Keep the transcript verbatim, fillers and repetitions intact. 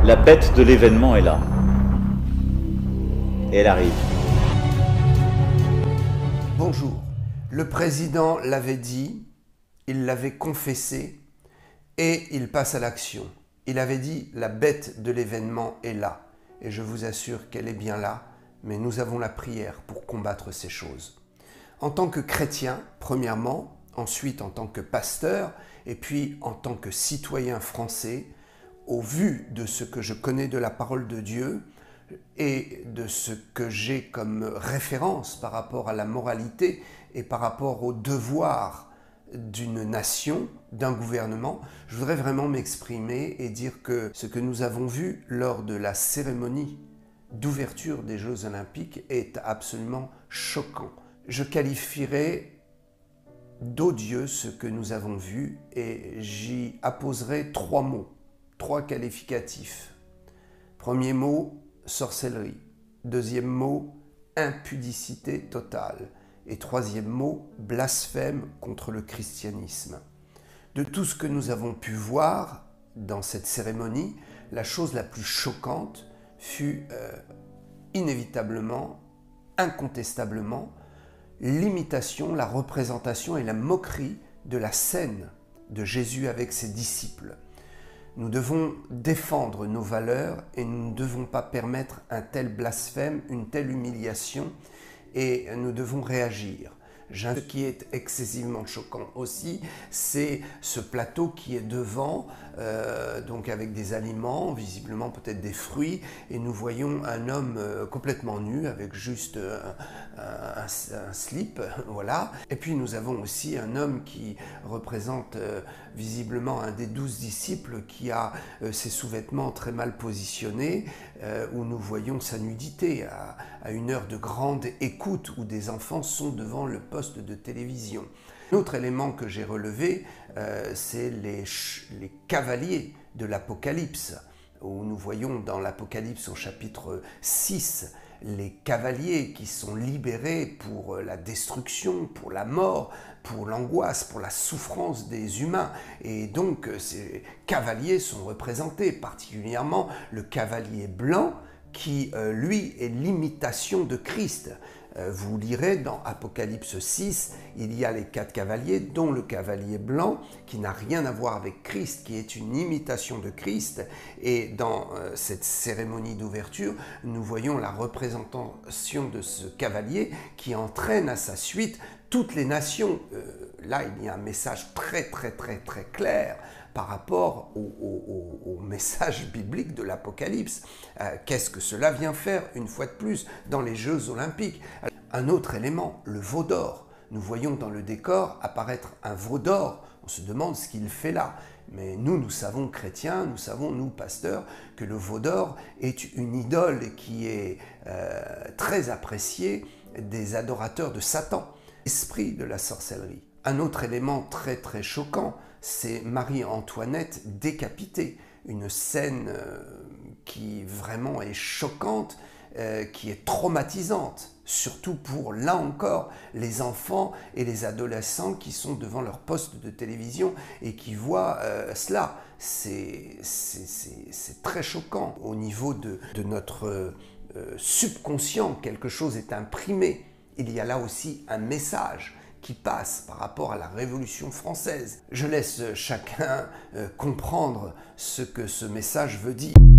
La bête de l'événement est là. Et elle arrive. Bonjour. Le président l'avait dit, il l'avait confessé et il passe à l'action. Il avait dit « la bête de l'événement est là ». Et je vous assure qu'elle est bien là, mais nous avons la prière pour combattre ces choses. En tant que chrétien, premièrement, ensuite en tant que pasteur, et puis en tant que citoyen français, au vu de ce que je connais de la parole de Dieu et de ce que j'ai comme référence par rapport à la moralité et par rapport au devoir d'une nation, d'un gouvernement, je voudrais vraiment m'exprimer et dire que ce que nous avons vu lors de la cérémonie d'ouverture des Jeux Olympiques est absolument choquant. Je qualifierais d'odieux ce que nous avons vu et j'y apposerai trois mots, trois qualificatifs. Premier mot, sorcellerie. Deuxième mot, impudicité totale. Et troisième mot, blasphème contre le christianisme. De tout ce que nous avons pu voir dans cette cérémonie, la chose la plus choquante fut euh, inévitablement, incontestablement, l'imitation, la représentation et la moquerie de la scène de Jésus avec ses disciples. Nous devons défendre nos valeurs et nous ne devons pas permettre un tel blasphème, une telle humiliation, et nous devons réagir. Ce qui est excessivement choquant aussi, c'est ce plateau qui est devant, euh, donc avec des aliments, visiblement peut-être des fruits, et nous voyons un homme euh, complètement nu avec juste euh, un, un, un slip, voilà. Et puis nous avons aussi un homme qui représente euh, visiblement un des douze disciples qui a euh, ses sous-vêtements très mal positionnés, euh, où nous voyons sa nudité à, à une heure de grande écoute, où des enfants sont devant le poste de télévision. Un autre élément que j'ai relevé, euh, c'est les, les cavaliers de l'Apocalypse, où nous voyons dans l'Apocalypse au chapitre six, les cavaliers qui sont libérés pour la destruction, pour la mort, pour l'angoisse, pour la souffrance des humains. Et donc ces cavaliers sont représentés, particulièrement le cavalier blanc, qui, euh, lui, est l'imitation de Christ. Euh, vous lirez dans Apocalypse six, il y a les quatre cavaliers, dont le cavalier blanc, qui n'a rien à voir avec Christ, qui est une imitation de Christ. Et dans euh, cette cérémonie d'ouverture, nous voyons la représentation de ce cavalier qui entraîne à sa suite toutes les nations. Euh, là, il y a un message très, très, très, très clair par rapport au, au, au, au message biblique de l'Apocalypse. Euh, Qu'est-ce que cela vient faire, une fois de plus, dans les Jeux Olympiques? Un autre élément, le veau d'or. Nous voyons dans le décor apparaître un veau d'or. On se demande ce qu'il fait là. Mais nous, nous savons, chrétiens, nous savons, nous, pasteurs, que le veau d'or est une idole qui est euh, très appréciée des adorateurs de Satan, l'esprit de la sorcellerie. Un autre élément très très choquant, c'est Marie-Antoinette décapitée. Une scène euh, qui vraiment est choquante, euh, qui est traumatisante, surtout pour, là encore, les enfants et les adolescents qui sont devant leur poste de télévision et qui voient euh, cela. C'est très choquant. Au niveau de, de notre euh, subconscient, quelque chose est imprimé. Il y a là aussi un message qui passe par rapport à la Révolution française. Je laisse chacun euh, comprendre ce que ce message veut dire.